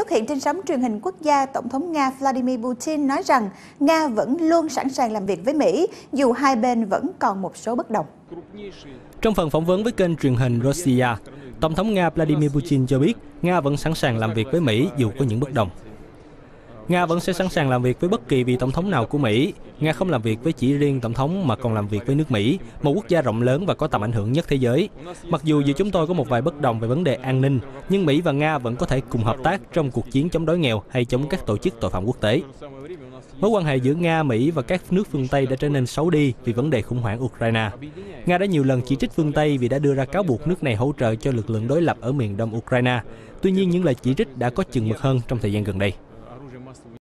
xuất hiện trên sóng truyền hình quốc gia, Tổng thống Nga Vladimir Putin nói rằng Nga vẫn luôn sẵn sàng làm việc với Mỹ, dù hai bên vẫn còn một số bất đồng. Trong phần phỏng vấn với kênh truyền hình Russia, Tổng thống Nga Vladimir Putin cho biết Nga vẫn sẵn sàng làm việc với Mỹ dù có những bất đồng. Nga vẫn sẽ sẵn sàng làm việc với bất kỳ vị tổng thống nào của Mỹ. Nga không làm việc với chỉ riêng tổng thống mà còn làm việc với nước Mỹ, một quốc gia rộng lớn và có tầm ảnh hưởng nhất thế giới. Mặc dù giữa chúng tôi có một vài bất đồng về vấn đề an ninh, nhưng Mỹ và Nga vẫn có thể cùng hợp tác trong cuộc chiến chống đói nghèo hay chống các tổ chức tội phạm quốc tế. Mối quan hệ giữa Nga, Mỹ và các nước phương Tây đã trở nên xấu đi vì vấn đề khủng hoảng Ukraine. Nga đã nhiều lần chỉ trích phương Tây vì đã đưa ra cáo buộc nước này hỗ trợ cho lực lượng đối lập ở miền đông Ukraine. Tuy nhiên, những lời chỉ trích đã có chừng mực hơn trong thời gian gần đây.